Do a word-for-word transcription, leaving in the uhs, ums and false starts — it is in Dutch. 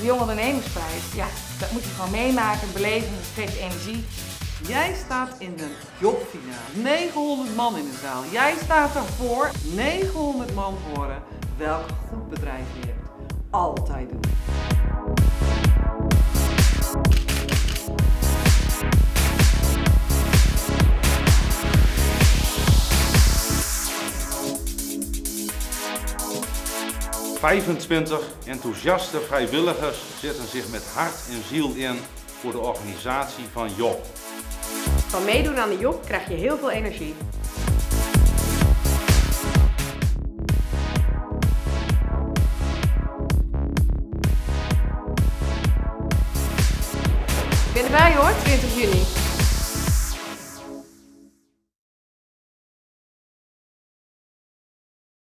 Jong Ondernemersprijs. Ja, dat moet je gewoon meemaken, beleven, dat geeft energie. Jij staat in de J O P-finale. negenhonderd man in de zaal. Jij staat ervoor negenhonderd man horen welk goed bedrijf je hebt. Altijd doen. vijfentwintig enthousiaste vrijwilligers zetten zich met hart en ziel in voor de organisatie van J O P. Van meedoen aan de J O P krijg je heel veel energie. Ik ben erbij hoor, twintig juni.